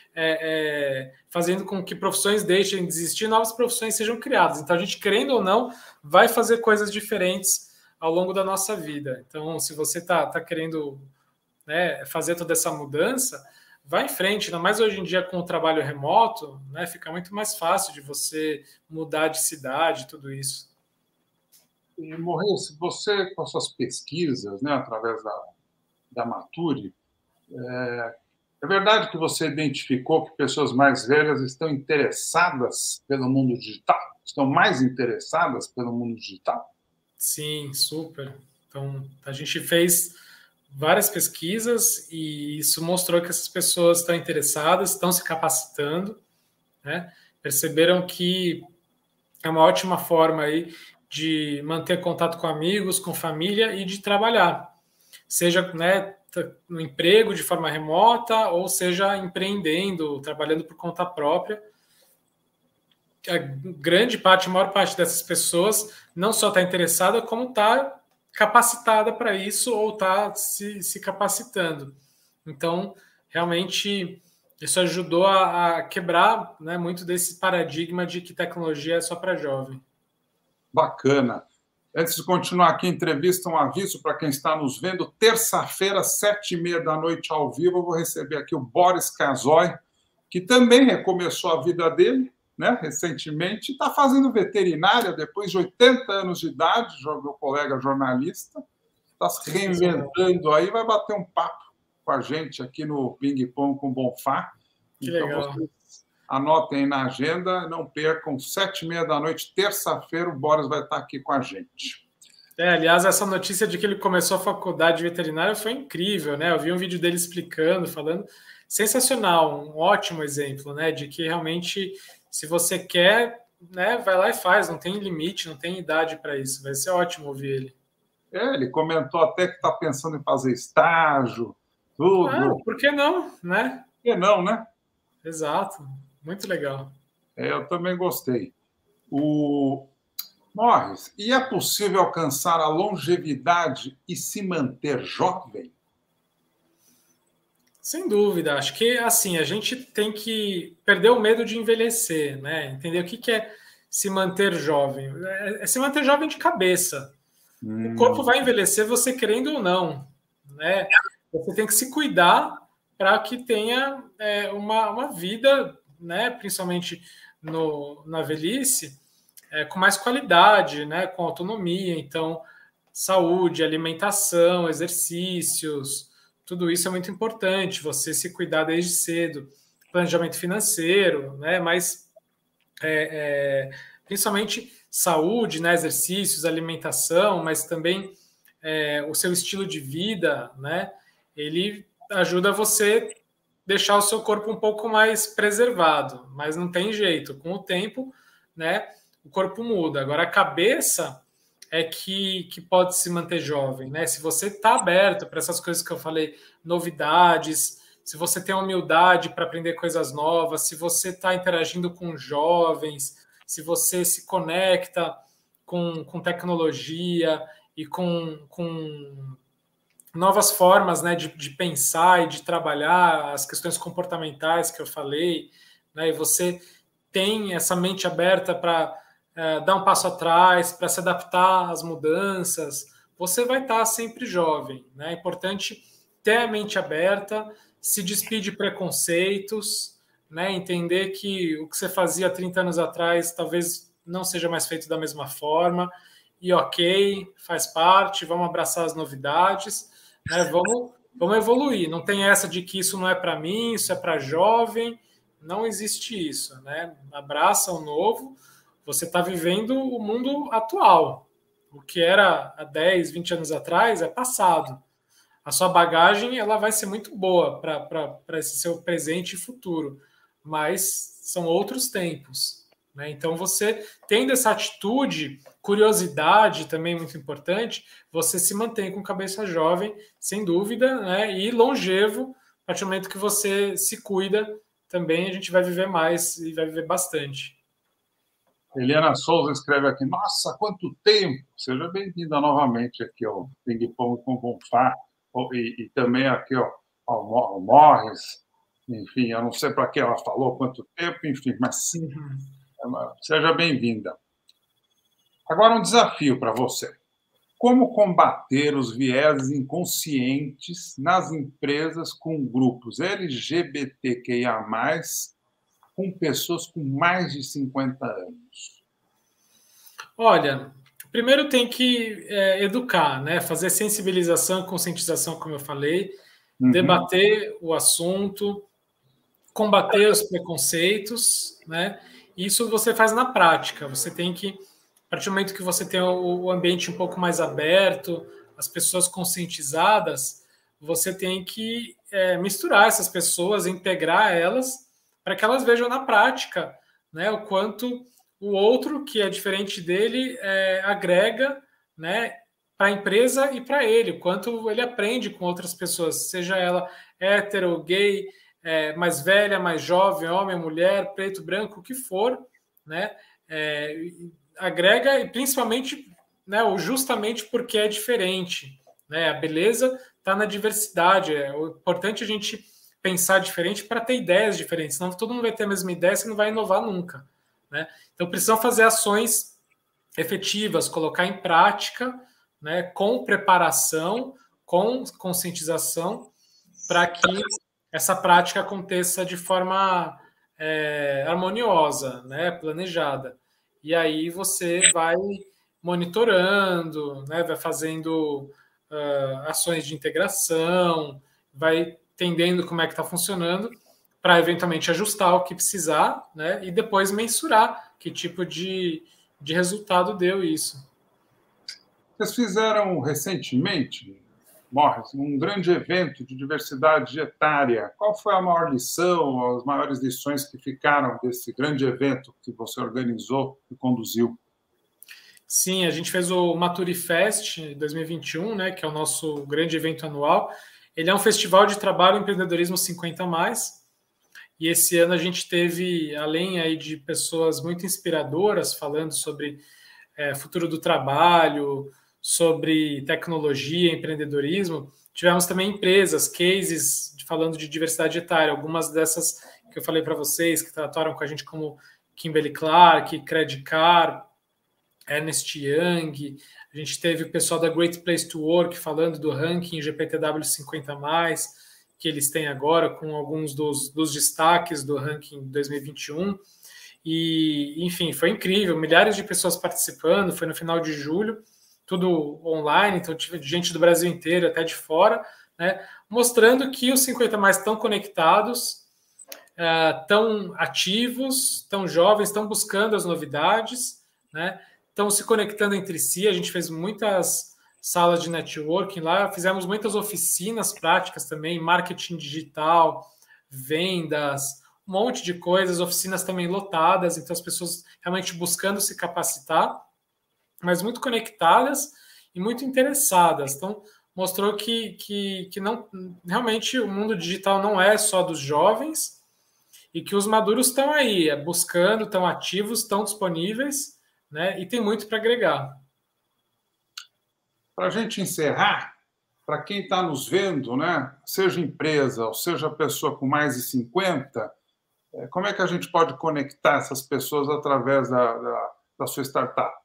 fazendo com que profissões deixem de existir e novas profissões sejam criadas. Então, a gente, querendo ou não, vai fazer coisas diferentes ao longo da nossa vida. Então, se você está querendo, né, fazer toda essa mudança, vai em frente. Ainda mais hoje em dia com o trabalho remoto, né, fica muito mais fácil de você mudar de cidade, tudo isso. E, Morris, você, com as suas pesquisas, né, através da Mature, é verdade que você identificou que pessoas mais velhas estão interessadas pelo mundo digital? Estão mais interessadas pelo mundo digital? Sim, super. Então, a gente fez várias pesquisas e isso mostrou que essas pessoas estão interessadas, estão se capacitando, né? Perceberam que é uma ótima forma aí de manter contato com amigos, com família e de trabalhar, seja, né, no emprego de forma remota ou seja empreendendo, trabalhando por conta própria. A grande parte, a maior parte dessas pessoas não só está interessada, como está capacitada para isso ou está se capacitando. Então, realmente, isso ajudou a quebrar, né, muito desse paradigma de que tecnologia é só para jovem. Bacana. Antes de continuar aqui a entrevista, um aviso para quem está nos vendo. Terça-feira, 7h30 ao vivo, eu vou receber aqui o Boris Casoy, que também recomeçou a vida dele, né, recentemente, está fazendo veterinária depois de 80 anos de idade, meu colega jornalista, está se reinventando aí, vai bater um papo com a gente aqui no Ping Pong com o Bonfá. Que então, legal. vocês anotem aí na agenda, não percam, 7h30, terça-feira, o Boris vai estar aqui com a gente. Aliás, essa notícia de que ele começou a faculdade de veterinária foi incrível, né? Eu vi um vídeo dele explicando, falando, sensacional, um ótimo exemplo, né? De que realmente, se você quer, né, vai lá e faz, não tem limite, não tem idade para isso. Vai ser ótimo ouvir ele. Ele comentou até que está pensando em fazer estágio, tudo. Claro, por que não, né? Por que não, né? Exato, muito legal. Eu também gostei. Morris, e é possível alcançar a longevidade e se manter jovem? Sem dúvida, acho que assim, a gente tem que perder o medo de envelhecer, né? Entender o que é se manter jovem. É se manter jovem de cabeça. O corpo vai envelhecer você querendo ou não, né? Você tem que se cuidar para que tenha uma vida, né? Principalmente na velhice, com mais qualidade, né? Com autonomia. Então, saúde, alimentação, exercícios, tudo isso é muito importante. Você se cuidar desde cedo, planejamento financeiro, né? Mas principalmente saúde, né, exercícios, alimentação, mas também o seu estilo de vida, né, ele ajuda você deixar o seu corpo um pouco mais preservado, mas não tem jeito, com o tempo, né, o corpo muda. Agora a cabeça é que pode se manter jovem, né? Se você está aberto para essas coisas que eu falei, novidades, se você tem humildade para aprender coisas novas, se você está interagindo com jovens, se você se conecta com tecnologia e com novas formas, né, de pensar e de trabalhar as questões comportamentais que eu falei, né, e você tem essa mente aberta para dar um passo atrás, para se adaptar às mudanças, você vai estar sempre jovem. Né? É importante ter a mente aberta, se despedir de preconceitos, né? Entender que o que você fazia 30 anos atrás talvez não seja mais feito da mesma forma, e ok, faz parte, vamos abraçar as novidades, né? Vamos evoluir. Não tem essa de que isso não é para mim, isso é para jovem, não existe isso. Né? Abraça o novo, você está vivendo o mundo atual. O que era há 10, 20 anos atrás é passado. A sua bagagem ela vai ser muito boa para esse seu presente e futuro, mas são outros tempos. né? Então, você tendo essa atitude, curiosidade também muito importante, você se mantém com cabeça jovem, sem dúvida, né? E longevo, a partir do momento que você se cuida, também a gente vai viver mais e vai viver bastante. Eliana Souza escreve aqui, nossa, quanto tempo! Seja bem-vinda novamente aqui ao Ping Pong com Bonfá, e também aqui ao Morris, enfim, eu não sei para que ela falou, quanto tempo, enfim, mas seja bem-vinda. Agora um desafio para você. Como combater os vieses inconscientes nas empresas com grupos LGBTQIA+, com pessoas com mais de 50 anos? Olha, primeiro tem que educar, né? Fazer sensibilização, conscientização, como eu falei, debater o assunto, combater os preconceitos, né? Isso você faz na prática. Você tem que, a partir do momento que você tem o ambiente um pouco mais aberto, as pessoas conscientizadas, você tem que misturar essas pessoas, integrar elas, para que elas vejam na prática, né, o quanto o outro, que é diferente dele, agrega, né, para a empresa e para ele, o quanto ele aprende com outras pessoas, seja ela hétero, gay, mais velha, mais jovem, homem, mulher, preto, branco, o que for, né, agrega, e principalmente, né, justamente porque é diferente, né, a beleza está na diversidade, o importante é a gente pensar diferente para ter ideias diferentes, senão todo mundo vai ter a mesma ideia, você não vai inovar nunca, né? Então precisam fazer ações efetivas, colocar em prática, né, com preparação, com conscientização, para que essa prática aconteça de forma harmoniosa, né, planejada. E aí você vai monitorando, né, vai fazendo ações de integração, vai entendendo como é que está funcionando, para eventualmente ajustar o que precisar, né, e depois mensurar que tipo de resultado deu isso. Vocês fizeram recentemente, Morris, um grande evento de diversidade etária. Qual foi a maior lição, as maiores lições que ficaram desse grande evento que você organizou e conduziu? Sim, a gente fez o Maturifest 2021, né, que é o nosso grande evento anual. Ele é um festival de trabalho e empreendedorismo 50+, e esse ano a gente teve, além aí de pessoas muito inspiradoras falando sobre futuro do trabalho, sobre tecnologia, empreendedorismo, tivemos também empresas, cases falando de diversidade etária, algumas dessas que eu falei para vocês, que trataram com a gente como Kimberly Clark, Credicard, Ernst Young, a gente teve o pessoal da Great Place to Work falando do ranking GPTW 50+, que eles têm agora, com alguns dos destaques do ranking 2021. E, enfim, foi incrível, milhares de pessoas participando, foi no final de julho, tudo online, então tive gente do Brasil inteiro, até de fora, né, mostrando que os 50+ estão conectados, estão ativos, estão jovens, estão buscando as novidades, né, estão se conectando entre si. A gente fez muitas salas de networking lá, fizemos muitas oficinas práticas também, marketing digital, vendas, um monte de coisas, oficinas também lotadas, então as pessoas realmente buscando se capacitar, mas muito conectadas e muito interessadas. Então, mostrou que não, realmente o mundo digital não é só dos jovens e que os maduros estão aí, buscando, estão ativos, estão disponíveis, né, e tem muito para agregar. Para a gente encerrar, para quem está nos vendo, né, seja empresa ou seja pessoa com mais de 50, como é que a gente pode conectar essas pessoas através da sua startup?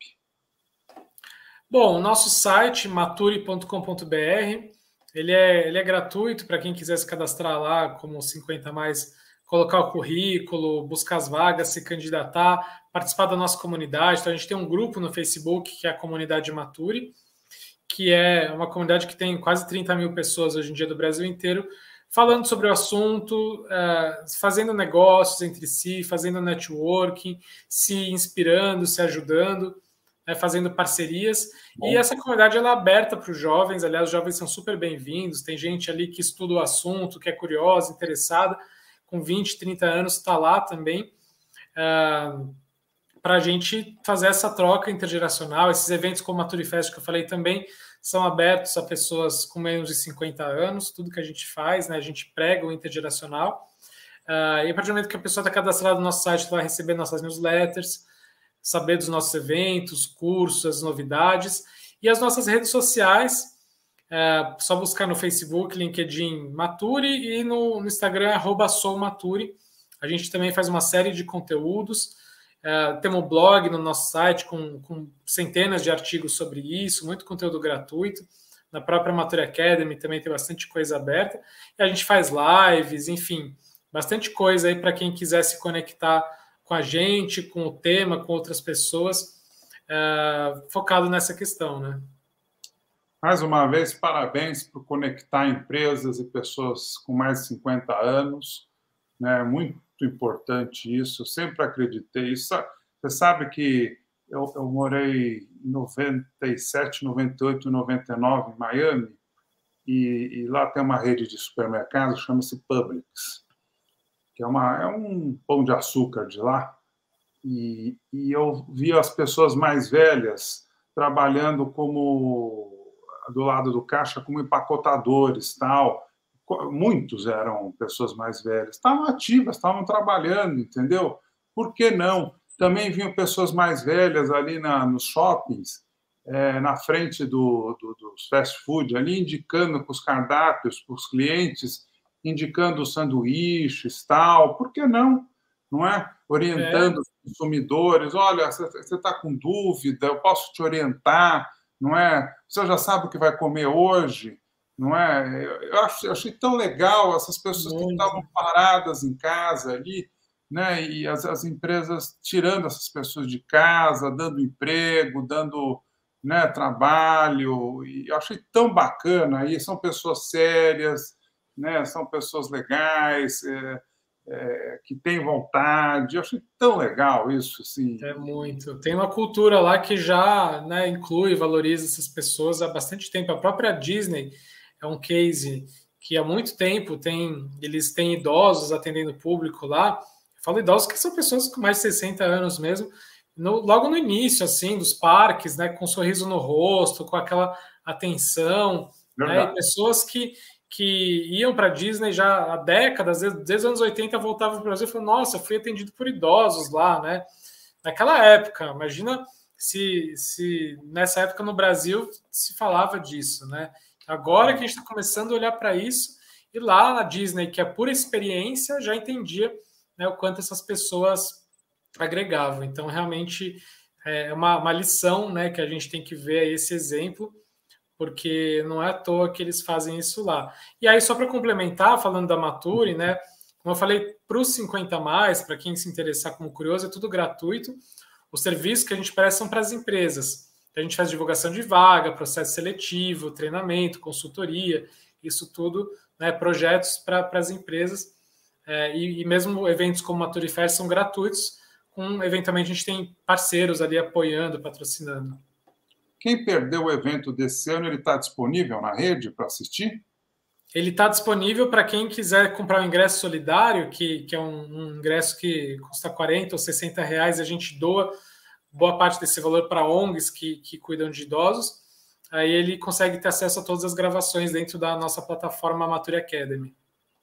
Bom, o nosso site, mature.com.br, ele é gratuito para quem quiser se cadastrar lá como 50+, colocar o currículo, buscar as vagas, se candidatar, participar da nossa comunidade. Então, a gente tem um grupo no Facebook, que é a comunidade Mature, que é uma comunidade que tem quase 30 mil pessoas hoje em dia do Brasil inteiro, falando sobre o assunto, fazendo negócios entre si, fazendo networking, se inspirando, se ajudando, fazendo parcerias. Bom. E essa comunidade ela é aberta para os jovens, aliás, os jovens são super bem-vindos, tem gente ali que estuda o assunto, que é curiosa, interessada, com 20, 30 anos, está lá também. para a gente fazer essa troca intergeracional. Esses eventos como a Maturifest que eu falei também são abertos a pessoas com menos de 50 anos, tudo que a gente faz, né? A gente prega o intergeracional. E a partir do momento que a pessoa está cadastrada no nosso site, vai receber nossas newsletters, saber dos nossos eventos, cursos, as novidades. E as nossas redes sociais, só buscar no Facebook, LinkedIn, Maturi, e no Instagram, @soumaturi. A gente também faz uma série de conteúdos. Temos um blog no nosso site com centenas de artigos sobre isso, muito conteúdo gratuito. Na própria Maturi Academy também tem bastante coisa aberta. E a gente faz lives, enfim, bastante coisa aí para quem quiser se conectar com a gente, com o tema, com outras pessoas, focado nessa questão, né? Mais uma vez, parabéns por conectar empresas e pessoas com mais de 50 anos. Né? Muito importante isso, eu sempre acreditei. Isso, você sabe que eu morei em 97, 98, 99 em Miami, e lá tem uma rede de supermercados, chama-se Publix, que é um pão de açúcar de lá, e eu vi as pessoas mais velhas trabalhando do lado do caixa como empacotadores, tal. Muitos eram pessoas mais velhas, estavam ativas, estavam trabalhando, entendeu? Por que não? Também vinham pessoas mais velhas ali nos shoppings, na frente dos fast food, ali indicando com os cardápios para os clientes, indicando os sanduíches, tal. Por que não? Não é? Orientando os consumidores. Olha, você está com dúvida, eu posso te orientar, não é? Você já sabe o que vai comer hoje, não é? Eu achei tão legal essas pessoas que estavam paradas em casa ali, né? E as empresas tirando essas pessoas de casa, dando emprego, dando, né, trabalho. E eu achei tão bacana. E são pessoas sérias, né? São pessoas legais, que têm vontade. Eu achei tão legal isso, assim. É muito. Tem uma cultura lá que já, né, inclui, valoriza essas pessoas há bastante tempo. A própria Disney é um case que há muito tempo eles têm idosos atendendo o público lá. Eu falo idosos que são pessoas com mais de 60 anos mesmo, logo no início, assim, dos parques, né, com um sorriso no rosto, com aquela atenção, né, e pessoas que iam para a Disney já há décadas, desde os anos 80 voltavam para o Brasil e falavam, nossa, eu fui atendido por idosos lá, né? Naquela época, imagina se nessa época no Brasil se falava disso, né? Agora que a gente está começando a olhar para isso, e lá na Disney, que é pura experiência, já entendia, né, o quanto essas pessoas agregavam. Então, realmente, é uma lição, né, que a gente tem que ver esse exemplo, porque não é à toa que eles fazem isso lá. E aí, só para complementar, falando da Maturi, né, como eu falei, para os 50+, para quem se interessar como curioso, é tudo gratuito. Os serviços que a gente presta são para as empresas. A gente faz divulgação de vaga, processo seletivo, treinamento, consultoria, isso tudo, né, projetos para as empresas. E mesmo eventos como Maturifest são gratuitos, eventualmente a gente tem parceiros ali apoiando, patrocinando. Quem perdeu o evento desse ano, ele está disponível na rede para assistir? Ele está disponível para quem quiser comprar um ingresso solidário, que é um ingresso que custa 40 ou 60 reais, a gente doa boa parte desse valor para ONGs que cuidam de idosos. Aí ele consegue ter acesso a todas as gravações dentro da nossa plataforma Maturi Academy.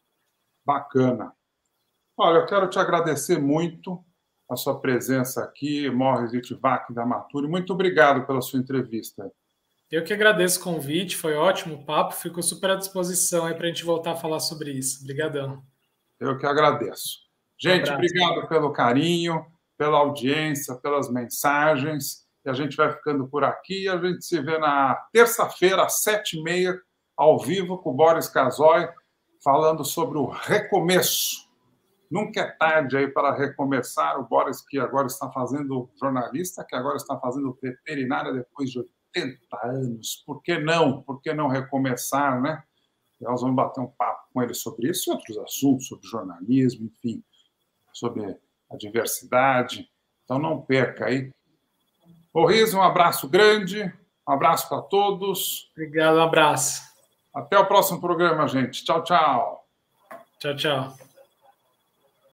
Bacana. Olha, eu quero te agradecer muito a sua presença aqui, Morris Litvak, da Maturi. Muito obrigado pela sua entrevista. Eu que agradeço o convite, foi ótimo o papo, fico super à disposição aí para a gente voltar a falar sobre isso. Obrigadão. Eu que agradeço. Gente, obrigado pelo carinho, pela audiência, pelas mensagens. E a gente vai ficando por aqui e a gente se vê na terça-feira, às 7h30, ao vivo, com o Boris Casoy, falando sobre o recomeço. Nunca é tarde aí para recomeçar. O Boris, que agora está fazendo jornalista, que agora está fazendo veterinária depois de 80 anos. Por que não? Por que não recomeçar, né? E nós vamos bater um papo com ele sobre isso e outros assuntos, sobre jornalismo, enfim, sobre a diversidade. Então, não perca aí. Ô, Riz, um abraço grande, um abraço para todos. Obrigado, um abraço. Até o próximo programa, gente. Tchau, tchau. Tchau, tchau.